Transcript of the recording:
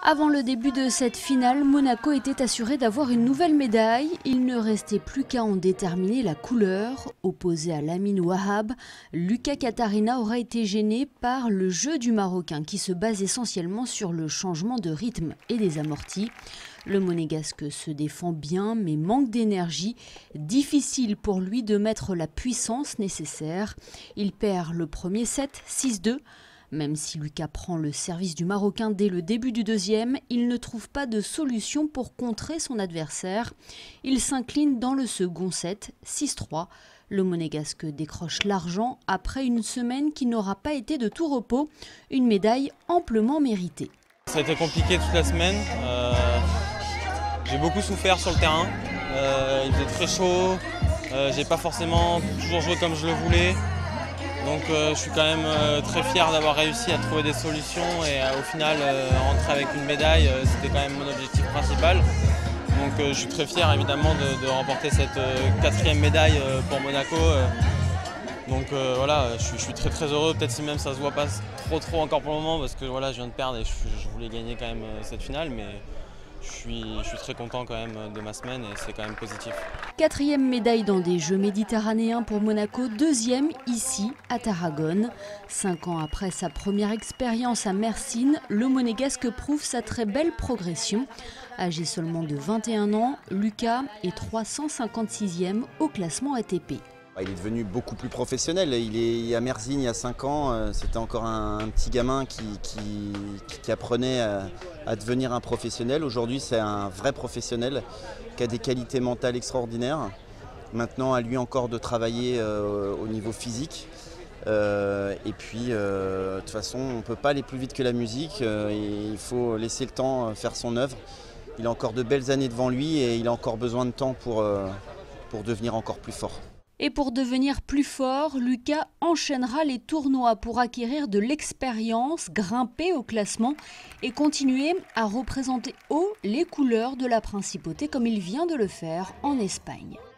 Avant le début de cette finale, Monaco était assuré d'avoir une nouvelle médaille. Il ne restait plus qu'à en déterminer la couleur. Opposé à Lamine Wahab, Lucas Katarina aura été gêné par le jeu du Marocain qui se base essentiellement sur le changement de rythme et des amortis. Le Monégasque se défend bien mais manque d'énergie. Difficile pour lui de mettre la puissance nécessaire. Il perd le premier set 6-2. Même si Lucas prend le service du Marocain dès le début du deuxième, il ne trouve pas de solution pour contrer son adversaire. Il s'incline dans le second set, 6-3. Le Monégasque décroche l'argent après une semaine qui n'aura pas été de tout repos, une médaille amplement méritée. Ça a été compliqué toute la semaine. J'ai beaucoup souffert sur le terrain. Il faisait très chaud. J'ai pas forcément toujours joué comme je le voulais. Donc je suis quand même très fier d'avoir réussi à trouver des solutions et au final rentrer avec une médaille, c'était quand même mon objectif principal. Donc je suis très fier évidemment de remporter cette quatrième médaille pour Monaco. Donc voilà, je suis très heureux, peut-être si même ça se voit pas trop encore pour le moment parce que voilà, je viens de perdre et je voulais gagner quand même cette finale, mais je suis très content quand même de ma semaine et c'est quand même positif. Quatrième médaille dans des Jeux méditerranéens pour Monaco, deuxième ici à Tarragone. 5 ans après sa première expérience à Mersin, le Monégasque prouve sa très belle progression. Âgé seulement de 21 ans, Lucas est 356e au classement ATP. Il est devenu beaucoup plus professionnel. Il est à Mersin il y a 5 ans, c'était encore un petit gamin qui apprenait à devenir un professionnel. Aujourd'hui, c'est un vrai professionnel qui a des qualités mentales extraordinaires. Maintenant, à lui encore de travailler au niveau physique. Et puis, de toute façon, on ne peut pas aller plus vite que la musique. Il faut laisser le temps faire son œuvre. Il a encore de belles années devant lui et il a encore besoin de temps pour devenir encore plus fort. Et pour devenir plus fort, Lucas enchaînera les tournois pour acquérir de l'expérience, grimper au classement et continuer à représenter haut les couleurs de la principauté comme il vient de le faire en Espagne.